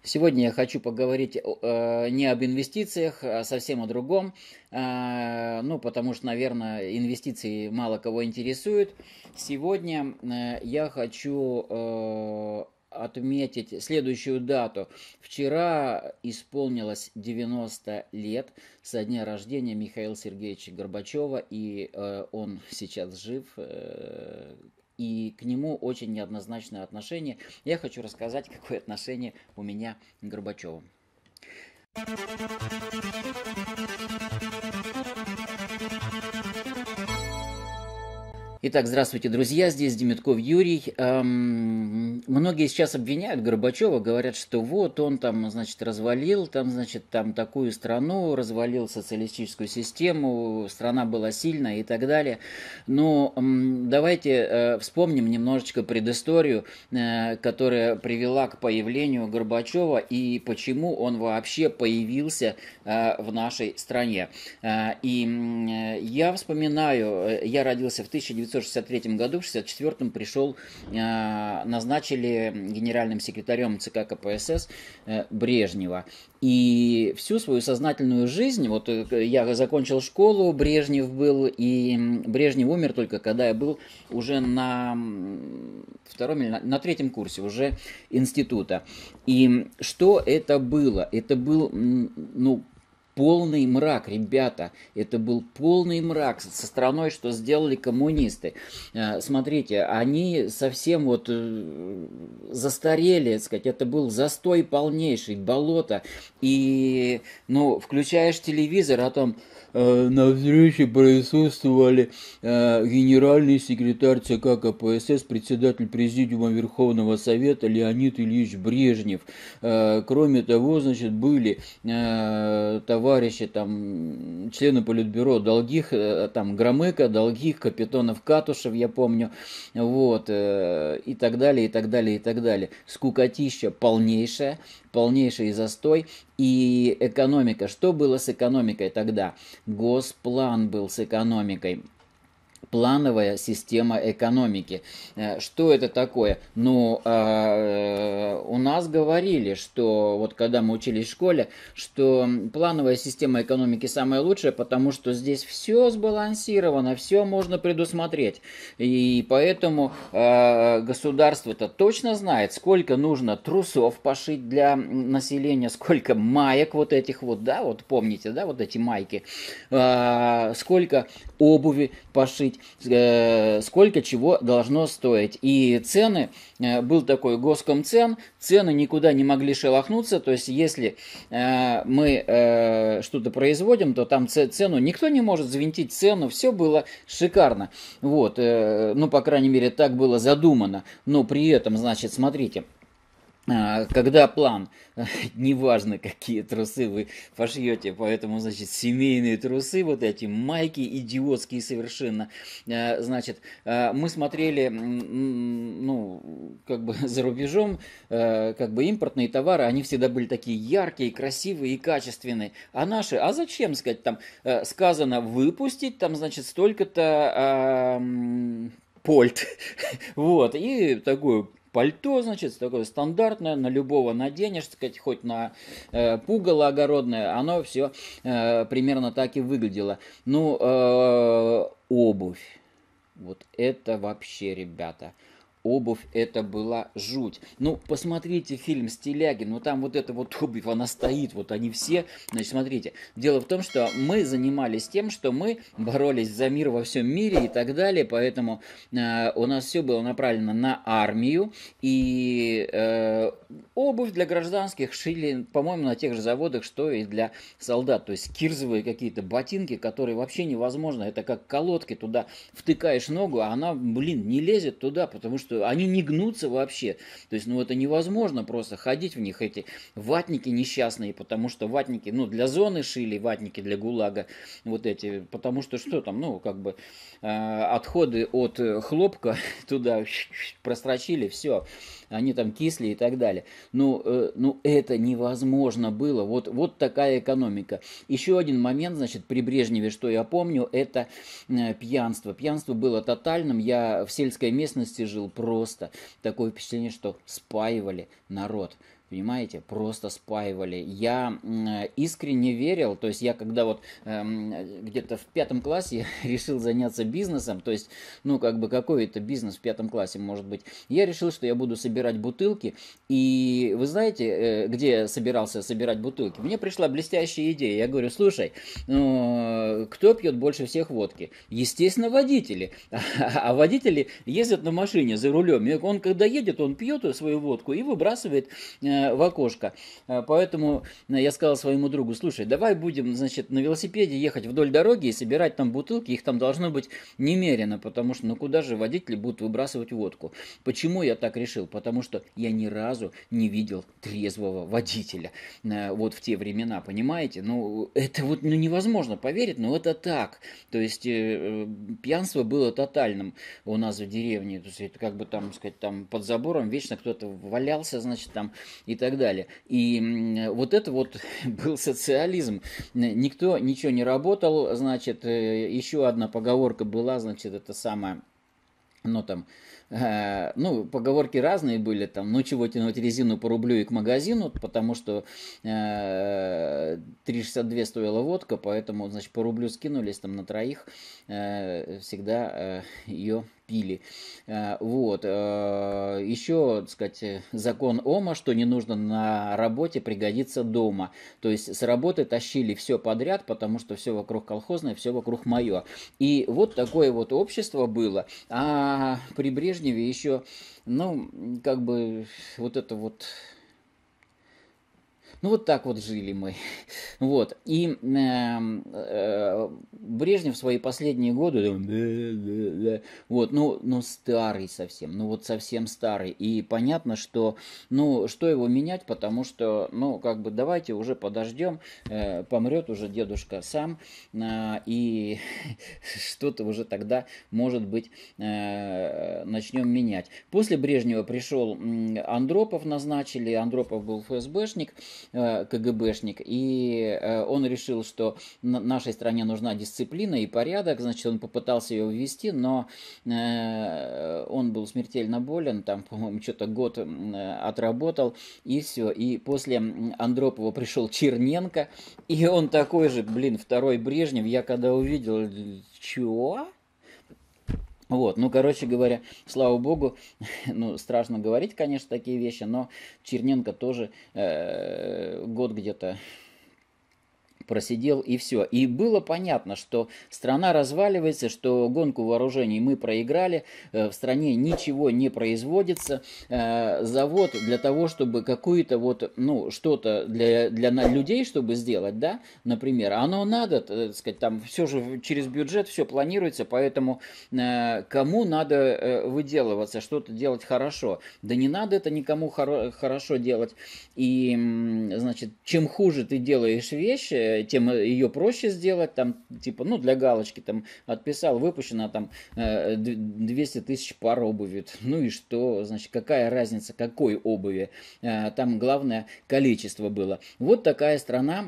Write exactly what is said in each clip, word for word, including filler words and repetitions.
Сегодня я хочу поговорить э, не об инвестициях, а совсем о другом. Э, ну, потому что, наверное, инвестиции мало кого интересуют. Сегодня э, я хочу э, отметить следующую дату. Вчера исполнилось девяносто лет со дня рождения Михаила Сергеевича Горбачева, и э, он сейчас жив. Э, и к нему очень неоднозначное отношение. Я хочу рассказать, какое отношение у меня к Горбачеву. Итак, здравствуйте, друзья, здесь Демитков Юрий. Эм, многие сейчас обвиняют Горбачева, говорят, что вот он там, значит, развалил, там, значит, там такую страну, развалил социалистическую систему, страна была сильная и так далее. Но эм, давайте э, вспомним немножечко предысторию, э, которая привела к появлению Горбачева и почему он вообще появился э, в нашей стране. Э, и э, я вспоминаю, я родился в тысяча девятьсот шестьдесят третьем году, в шестьдесят четвёртом пришел, назначили генеральным секретарем ЦК КПСС Брежнева. И всю свою сознательную жизнь, вот я закончил школу, Брежнев был, и Брежнев умер только когда я был уже на втором или на, на третьем курсе уже института. И что это было? Это был, ну, полный мрак, ребята, это был полный мрак со страной, что сделали коммунисты. Смотрите, они совсем вот застарели, так сказать, это был застой полнейший, болото. И, ну, включаешь телевизор, а там э, на встрече присутствовали э, генеральный секретарь ЦК КПСС, председатель Президиума Верховного Совета Леонид Ильич Брежнев. Э, кроме того, значит, были э, товарищи, товарищи, там, члены Политбюро Долгих, там, Громыко, Долгих, Капитонов, Катушев, я помню, вот, и так далее, и так далее, и так далее. Скукотища полнейшая, полнейший застой. И экономика. Что было с экономикой тогда? Госплан был с экономикой. Плановая система экономики. Что это такое? Ну, э, у нас говорили, что вот когда мы учились в школе, что плановая система экономики самая лучшая, потому что здесь все сбалансировано, все можно предусмотреть. И поэтому э, государство-то точно знает, сколько нужно трусов пошить для населения, сколько маек вот этих вот, да, вот помните, да, вот эти майки, э, сколько обуви пошить, сколько чего должно стоить. И цены, был такой Госкомцен, цены никуда не могли шелохнуться, то есть если мы что-то производим, то там цену, никто не может завинтить цену, все было шикарно. Вот, ну, по крайней мере, так было задумано. Но при этом, значит, смотрите, когда план, неважно какие трусы вы пошьете, поэтому, значит, семейные трусы, вот эти майки идиотские совершенно, значит, мы смотрели, ну, как бы за рубежом, как бы импортные товары, они всегда были такие яркие, красивые и качественные, а наши, а зачем, сказать, там, сказано выпустить, там, значит, столько-то польт, вот, и такую пальто, значит, такое стандартное, на любого наденешь, так сказать, хоть на э, пугало огородное, оно все э, примерно так и выглядело. Ну, э, обувь, вот это вообще, ребята, обувь это была жуть. Ну, посмотрите фильм «Стиляги», ну там вот эта вот обувь, она стоит, вот они все, значит, смотрите. Дело в том, что мы занимались тем, что мы боролись за мир во всем мире и так далее, поэтому э, у нас все было направлено на армию, и э, обувь для гражданских шили, по-моему, на тех же заводах, что и для солдат, то есть кирзовые какие-то ботинки, которые вообще невозможно, это как колодки, туда втыкаешь ногу, а она, блин, не лезет туда, потому что они не гнутся вообще. То есть, ну, это невозможно просто ходить в них, эти ватники несчастные, потому что ватники, ну, для зоны шили, ватники для ГУЛАГа, вот эти, потому что что там, ну, как бы э, отходы от хлопка туда прострочили, все, они там кисли и так далее. Ну, э, ну, это невозможно было. Вот, вот такая экономика. Еще один момент, значит, при Брежневе, что я помню, это э, пьянство. Пьянство было тотальным. Я в сельской местности жил, просто такое впечатление, что спаивали народ. Понимаете, просто спаивали. Я м, искренне верил, то есть я когда вот эм, где-то в пятом классе решил заняться бизнесом, то есть, ну, как бы какой это бизнес в пятом классе может быть, я решил, что я буду собирать бутылки, и вы знаете, э, где я собирался собирать бутылки? Мне пришла блестящая идея, я говорю, слушай, ну, кто пьет больше всех водки? Естественно, водители, а водители ездят на машине за рулем, и он когда едет, он пьет свою водку и выбрасывает в окошко. Поэтому я сказал своему другу, слушай, давай будем, значит, на велосипеде ехать вдоль дороги и собирать там бутылки, их там должно быть немерено, потому что, ну куда же водители будут выбрасывать водку? Почему я так решил? Потому что я ни разу не видел трезвого водителя вот в те времена, понимаете? Ну, это вот ну, невозможно поверить, но это так. То есть э, пьянство было тотальным у нас в деревне, то есть это как бы там, сказать, там под забором вечно кто-то валялся, значит, там и так далее. И вот это вот был социализм. Никто ничего не работал, значит, еще одна поговорка была, значит, это самое, ну там, э, ну, поговорки разные были, там, ну, чего тянуть резину по рублю и к магазину, потому что э, три шестьдесят два стоила водка, поэтому, значит, по рублю скинулись там на троих, э, всегда э, ее пили. Вот. Еще, так сказать, закон Ома, что не нужно на работе, пригодится дома. То есть с работы тащили все подряд, потому что все вокруг колхозное, все вокруг мое. И вот такое вот общество было. А при Брежневе еще, ну, как бы вот это вот... Ну, вот так вот жили мы. Вот. И э, э, Брежнев в свои последние годы, вот, ну, ну, старый совсем, ну, вот совсем старый. И понятно, что, ну, что его менять, потому что, ну, как бы, давайте уже подождем, э, помрет уже дедушка сам, э, и что-то уже тогда, может быть, э, начнем менять. После Брежнева пришел Андропов, назначили, Андропов был ФСБшник, КГБшник, и он решил, что нашей стране нужна дисциплина и порядок, значит, он попытался ее ввести, но он был смертельно болен, там, по-моему, что-то год отработал, и все, и после Андропова пришел Черненко, и он такой же, блин, второй Брежнев, я когда увидел, чего? Вот, ну, короче говоря, слава богу, ну, страшно говорить, конечно, такие вещи, но Черненко тоже э, год где-то просидел, и все. И было понятно, что страна разваливается, что гонку вооружений мы проиграли, в стране ничего не производится, завод для того, чтобы какую-то вот, ну, что-то для, для людей, чтобы сделать, да, например, оно надо, так сказать, там все же через бюджет, все планируется, поэтому кому надо выделываться, что-то делать хорошо? Да не надо это никому хоро- хорошо делать. И, значит, чем хуже ты делаешь вещи, тем ее проще сделать, там, типа, ну, для галочки, там, отписал, выпущено, там, двести тысяч пар обуви, ну и что, значит, какая разница, какой обуви, там, главное, количество было. Вот такая страна,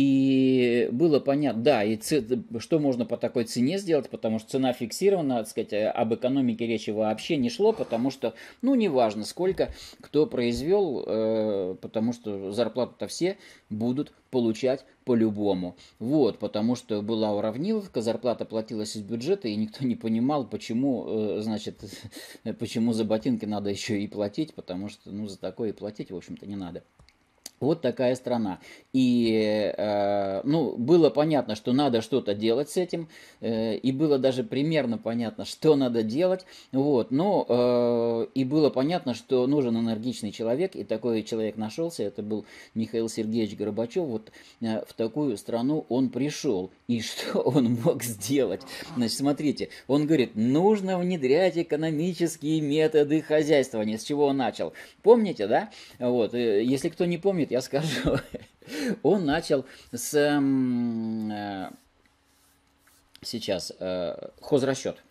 и было понятно, да, и ц... что можно по такой цене сделать, потому что цена фиксирована, так сказать, об экономике речи вообще не шло, потому что, ну, неважно, сколько кто произвел, потому что зарплату-то все будут получать по-любому. Вот, потому что была уравниловка, зарплата платилась из бюджета, и никто не понимал, почему, значит, почему за ботинки надо еще и платить, потому что, ну, за такое и платить, в общем-то, не надо. Вот такая страна. И, э, ну, было понятно, что надо что-то делать с этим, э, и было даже примерно понятно, что надо делать, вот, но э, и было понятно, что нужен энергичный человек, и такой человек нашелся, это был Михаил Сергеевич Горбачев, вот э, в такую страну он пришел, и что он мог сделать? Значит, смотрите, он говорит, нужно внедрять экономические методы хозяйствования, с чего он начал. Помните, да? Вот, э, если кто не помнит, я скажу, он начал с э, сейчас э, хозрасчет.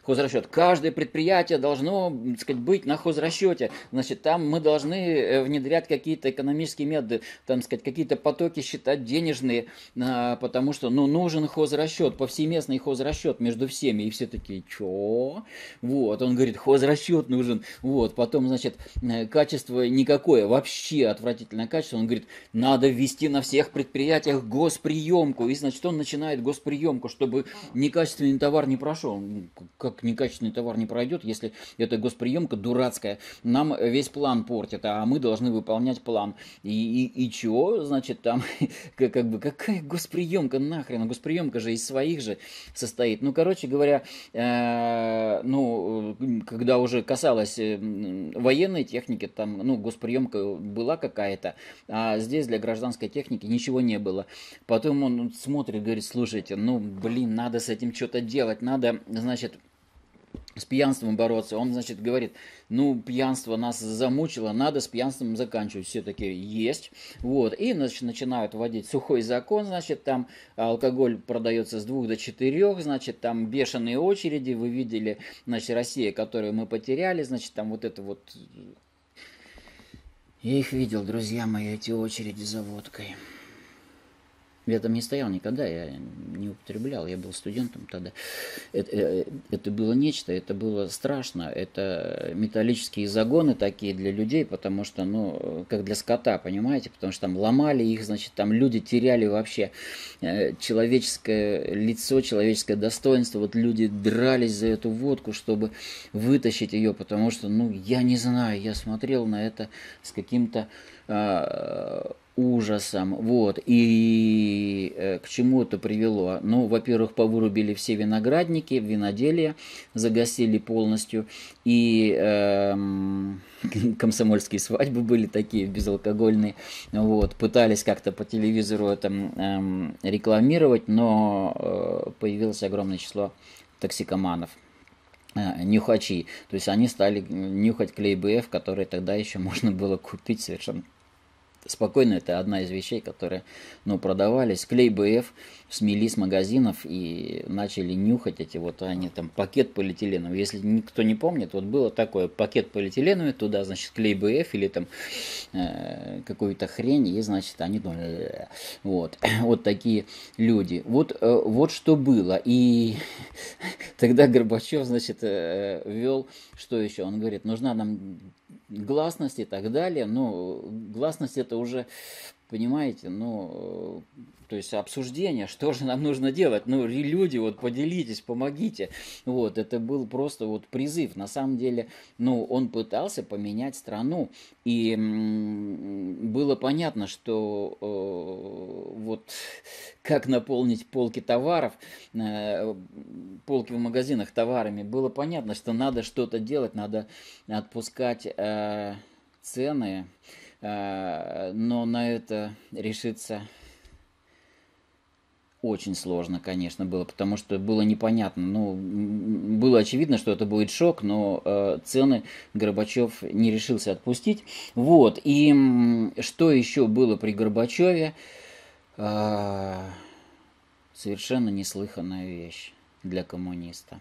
хозрасчет. Каждое предприятие должно, так сказать, быть на хозрасчете. Значит, там мы должны внедрять какие-то экономические методы, там, так сказать, какие-то потоки считать денежные, потому что, ну, нужен хозрасчет, повсеместный хозрасчет между всеми. И все такие, чё? Вот, он говорит, хозрасчет нужен. Вот, потом, значит, качество никакое, вообще отвратительное качество. Он говорит, надо ввести на всех предприятиях госприемку. И, значит, он начинает госприемку, чтобы некачественный товар не прошел. Как некачественный товар не пройдет, если эта госприемка дурацкая? Нам весь план портит, а мы должны выполнять план. И, и, и чего, значит, там, как, как бы, какая госприемка нахрен? Госприемка же из своих же состоит. Ну, короче говоря, э, ну, когда уже касалось военной техники, там, ну, госприемка была какая-то, а здесь для гражданской техники ничего не было. Потом он смотрит, говорит, слушайте, ну, блин, надо с этим что-то делать, надо, значит, с пьянством бороться. Он, значит, говорит, ну, пьянство нас замучило, надо с пьянством заканчивать. Все такие, есть. Вот. И, значит, начинают вводить сухой закон, значит, там алкоголь продается с двух до четырех, значит, там бешеные очереди, вы видели, значит, Россия, которую мы потеряли, значит, там вот это вот... Я их видел, друзья мои, эти очереди за водкой. Я там не стоял никогда, я не употреблял, я был студентом тогда. Это, это было нечто, это было страшно. Это металлические загоны такие для людей, потому что, ну, как для скота, понимаете? Потому что там ломали их, значит, там люди теряли вообще человеческое лицо, человеческое достоинство. Вот люди дрались за эту водку, чтобы вытащить ее, потому что, ну, я не знаю, я смотрел на это с каким-то... ужасом, вот, и э, к чему это привело? Ну, во-первых, повырубили все виноградники, виноделия загасили полностью, и э, комсомольские свадьбы были такие безалкогольные, вот, пытались как-то по телевизору это э, рекламировать, но э, появилось огромное число токсикоманов, нюхачи, то есть они стали нюхать клей бэ эф, который тогда еще можно было купить совершенно спокойно. Это одна из вещей, которые, ну, продавались. Клей бэ эф смели с магазинов и начали нюхать эти вот, они там, пакет полиэтиленовый. Если никто не помнит, вот было такое, пакет полиэтиленовый, туда, значит, клей бэ эф или там э, какую-то хрень, и, значит, они там, э, вот, вот такие люди. Вот, э, вот что было. И тогда Горбачев, значит, э, ввел, что еще? Он говорит, нужна нам гласность и так далее. Но гласность это уже, понимаете, ну, то есть обсуждение, что же нам нужно делать. Ну, люди, вот поделитесь, помогите. Вот, это был просто вот призыв. На самом деле, ну, он пытался поменять страну. И было понятно, что э, вот как наполнить полки товаров, э, полки в магазинах товарами, было понятно, что надо что-то делать, надо отпускать э, цены, э, но на это решиться очень сложно, конечно, было, потому что было непонятно. Ну, было очевидно, что это будет шок, но э, цены Горбачев не решился отпустить. Вот, и что еще было при Горбачеве? Э, совершенно неслыханная вещь для коммуниста.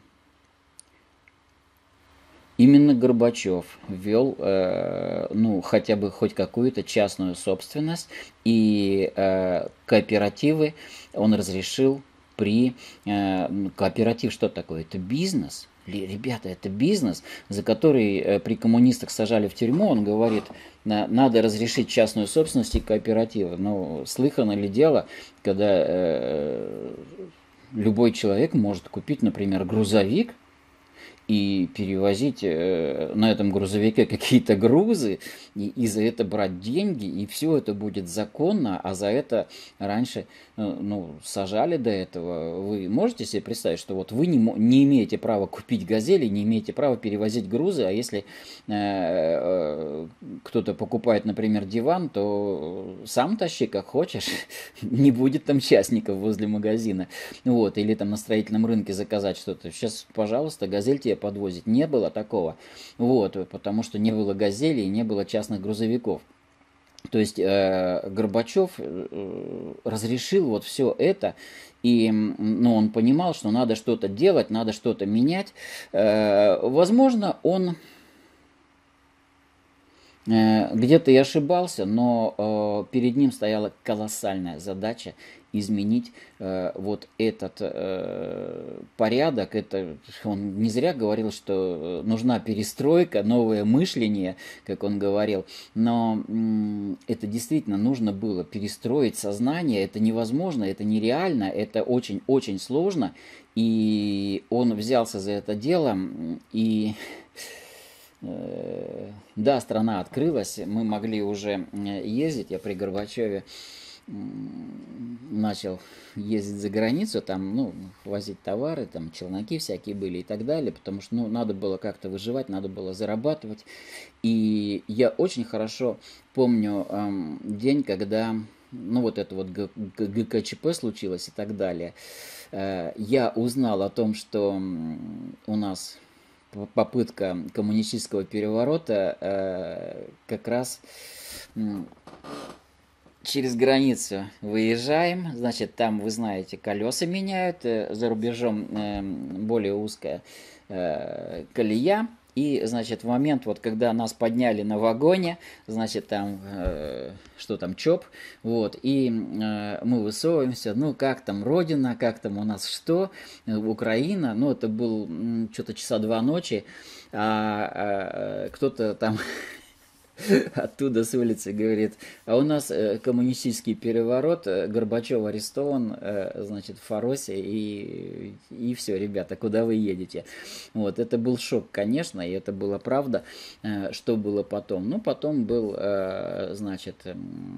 Именно Горбачев ввел, э, ну, хотя бы хоть какую-то частную собственность, и э, кооперативы он разрешил при... Э, кооператив что такое? Это бизнес. Ребята, это бизнес, за который э, при коммунистах сажали в тюрьму. Он говорит, надо разрешить частную собственность и кооперативы. Ну, слыхано ли дело, когда э, любой человек может купить, например, грузовик, и перевозить э, на этом грузовике какие-то грузы, и, и за это брать деньги, и все это будет законно, а за это раньше э, ну, сажали до этого. Вы можете себе представить, что вот вы не, не имеете права купить «Газели», не имеете права перевозить грузы, а если э, э, кто-то покупает, например, диван, то сам тащи как хочешь, не будет там частников возле магазина. Вот, или там на строительном рынке заказать что-то. Сейчас, пожалуйста, «Газель» тебе подвозить. Не было такого. Вот, потому что не было «Газелей», не было частных грузовиков. То есть э, Горбачев э, разрешил вот все это, и ну, он понимал, что надо что-то делать, надо что-то менять. Э, возможно, он э, где-то и ошибался, но э, перед ним стояла колоссальная задача изменить э, вот этот э, порядок. Это он не зря говорил, что нужна перестройка, новое мышление, как он говорил. Но м, это действительно нужно было перестроить сознание. Это невозможно, это нереально, это очень-очень сложно. И он взялся за это дело. И э, да, страна открылась, мы могли уже ездить. Я при Горбачеве начал ездить за границу, там, ну, возить товары, там, челноки всякие были и так далее, потому что, ну, надо было как-то выживать, надо было зарабатывать. И я очень хорошо помню эм, день, когда, ну, вот это вот ГКЧП случилось и так далее. Э, я узнал о том, что у нас попытка коммунистического переворота э, как раз через границу выезжаем, значит, там, вы знаете, колеса меняют, за рубежом более узкая колея. И, значит, в момент, вот, когда нас подняли на вагоне, значит, там, э, что там, ЧОП, вот, и э, мы высовываемся, ну, как там Родина, как там у нас что, Украина, ну, это был что-то часа два ночи, а, а кто-то там оттуда с улицы говорит, а у нас э, коммунистический переворот, э, Горбачев арестован, э, значит, в Фаросе, и, и все, ребята, куда вы едете? Вот, это был шок, конечно, и это была правда. Э, что было потом? Ну, потом был, э, значит, э,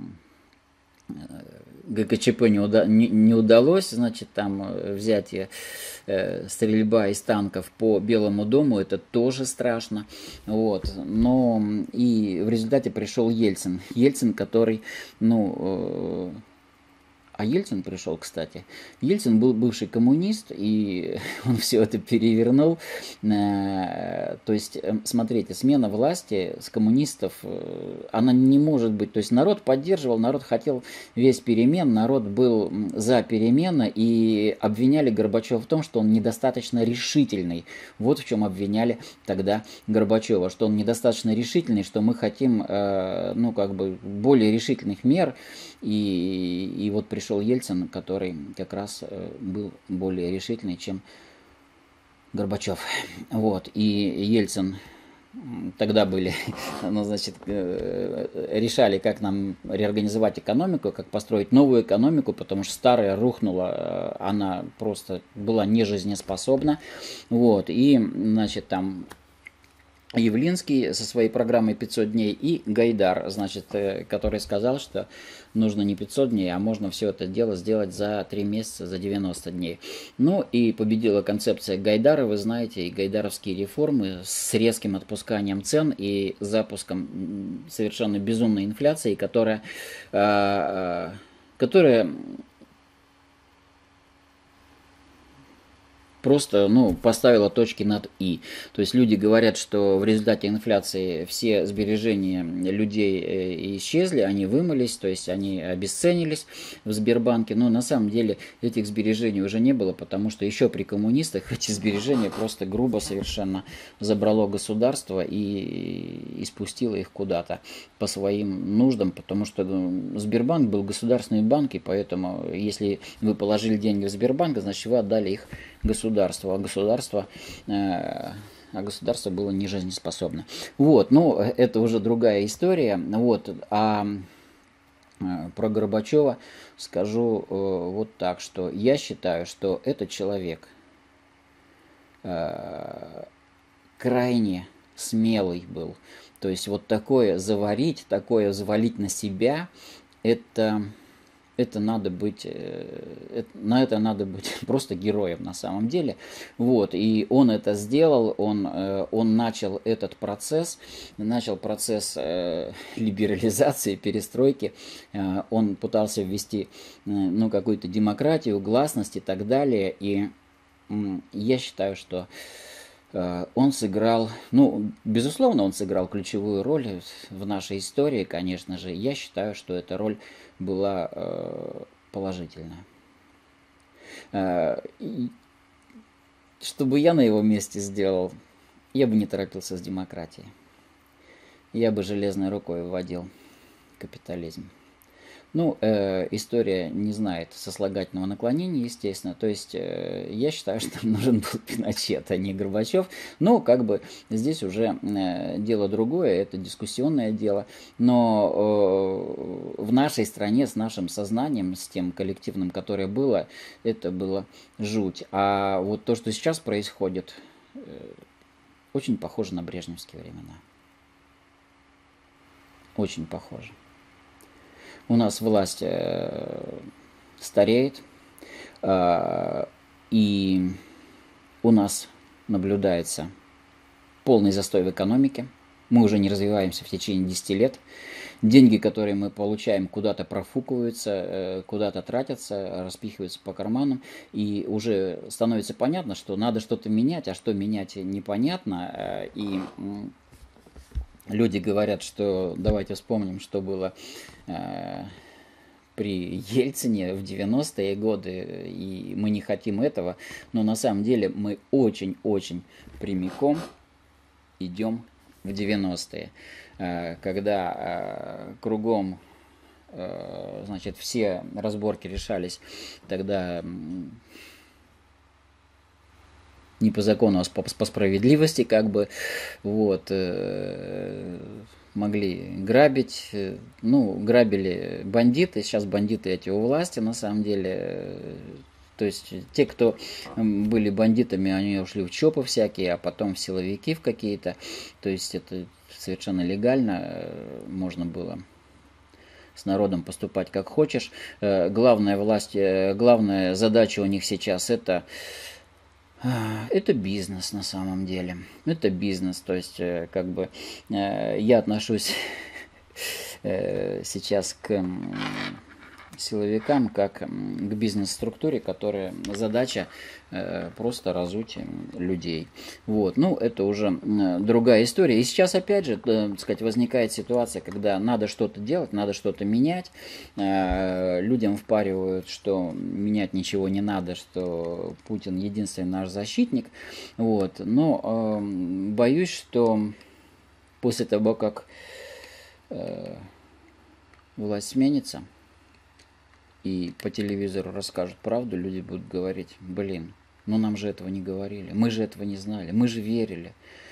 ГКЧП не, уда не, не удалось, значит, там взятие э, стрельба из танков по Белому дому, это тоже страшно, вот, но и в результате пришел Ельцин, Ельцин, который, ну, э, а Ельцин пришел, кстати. Ельцин был бывший коммунист, и он все это перевернул. То есть, смотрите, смена власти с коммунистов, она не может быть. То есть народ поддерживал, народ хотел весь перемен, народ был за перемены, и обвиняли Горбачева в том, что он недостаточно решительный. Вот в чем обвиняли тогда Горбачева, что он недостаточно решительный, что мы хотим, ну, как бы, более решительных мер, и, и вот пришел Пришел Ельцин, который как раз был более решительный, чем Горбачев. Вот. И Ельцин тогда были, ну, значит, решали, как нам реорганизовать экономику, как построить новую экономику, потому что старая рухнула, она просто была нежизнеспособна. Вот. И, значит, там Явлинский со своей программой пятьсот дней и Гайдар, значит, который сказал, что нужно не пятьсот дней, а можно все это дело сделать за три месяца, за девяносто дней. Ну и победила концепция Гайдара, вы знаете, и гайдаровские реформы с резким отпусканием цен и запуском совершенно безумной инфляции, которая, которая просто, ну, поставила точки над «и». То есть люди говорят, что в результате инфляции все сбережения людей исчезли, они вымылись, то есть они обесценились в Сбербанке. Но на самом деле этих сбережений уже не было, потому что еще при коммунистах эти сбережения просто грубо совершенно забрало государство и, и спустило их куда-то по своим нуждам, потому что Сбербанк был государственный банк, и поэтому если вы положили деньги в Сбербанк, значит вы отдали их государству, а государство, э, а государство было не жизнеспособно. Вот, ну, это уже другая история. Вот, а э, про Горбачева скажу э, вот так, что я считаю, что этот человек э, крайне смелый был. То есть вот такое заварить, такое завалить на себя, это... Это надо быть, это, на это надо быть просто героем на самом деле. Вот, и он это сделал, он, он начал этот процесс, начал процесс э, либерализации, перестройки, э, он пытался ввести э, ну, какую-то демократию, гласность и так далее. И э, я считаю, что Он сыграл, ну, безусловно, он сыграл ключевую роль в нашей истории, конечно же. Я считаю, что эта роль была положительная. И что бы я на его месте сделал, я бы не торопился с демократией. Я бы железной рукой вводил капитализм. Ну, э, история не знает сослагательного наклонения, естественно. То есть, э, я считаю, что нам нужен был Пиночет, а не Горбачев. Но, как бы, здесь уже э, дело другое, это дискуссионное дело. Но э, в нашей стране, с нашим сознанием, с тем коллективным, которое было, это было жуть. А вот то, что сейчас происходит, э, очень похоже на брежневские времена. Очень похоже. У нас власть э, стареет, э, и у нас наблюдается полный застой в экономике. Мы уже не развиваемся в течение десяти лет. Деньги, которые мы получаем, куда-то профукиваются, э, куда-то тратятся, распихиваются по карманам. И уже становится понятно, что надо что-то менять, а что менять непонятно. Э, и э, люди говорят, что давайте вспомним, что было э, при Ельцине в девяностые годы, и мы не хотим этого, но на самом деле мы очень-очень прямиком идем в девяностые, э, когда э, кругом э, значит, все разборки решались тогда не по закону, а по, по справедливости, как бы, вот, э, могли грабить, э, ну, грабили бандиты, сейчас бандиты эти у власти, на самом деле, э, то есть те, кто были бандитами, они ушли в ЧОПы всякие, а потом в силовики в какие-то, то есть это совершенно легально, э, можно было с народом поступать как хочешь. Э, главная власть, э, главная задача у них сейчас это Это бизнес на самом деле. Это бизнес. То есть, как бы, я отношусь сейчас к силовикам как к бизнес-структуре, которая задача просто разуть людей. Вот. Ну, это уже другая история. И сейчас, опять же, так сказать, возникает ситуация, когда надо что-то делать, надо что-то менять. Людям впаривают, что менять ничего не надо, что Путин единственный наш защитник. Вот. Но боюсь, что после того, как власть сменится, и по телевизору расскажут правду, люди будут говорить: блин, ну нам же этого не говорили, мы же этого не знали, мы же верили.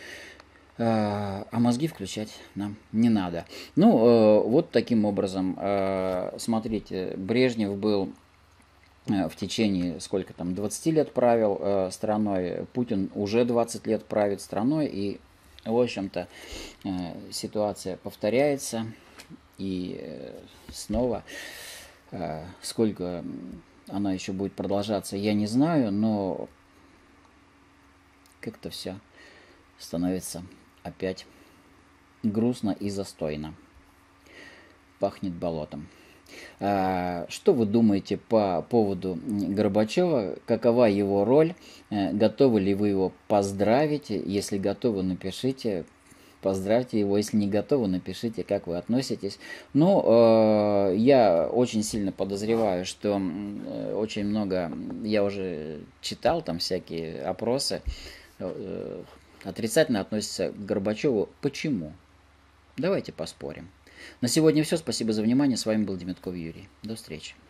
А мозги включать нам не надо. Ну, вот таким образом, смотрите, Брежнев был в течение, сколько там, двадцати лет правил страной, Путин уже двадцать лет правит страной, и, в общем-то, ситуация повторяется, и снова... Сколько она еще будет продолжаться, я не знаю, но как-то все становится опять грустно и застойно. Пахнет болотом. Что вы думаете по поводу Горбачева? Какова его роль? Готовы ли вы его поздравить? Если готовы, напишите. Поздравьте его, если не готовы, напишите, как вы относитесь. Но э, я очень сильно подозреваю, что э, очень много, я уже читал там всякие опросы, э, отрицательно относятся к Горбачеву. Почему? Давайте поспорим. На сегодня все. Спасибо за внимание. С вами был Демятков Юрий. До встречи.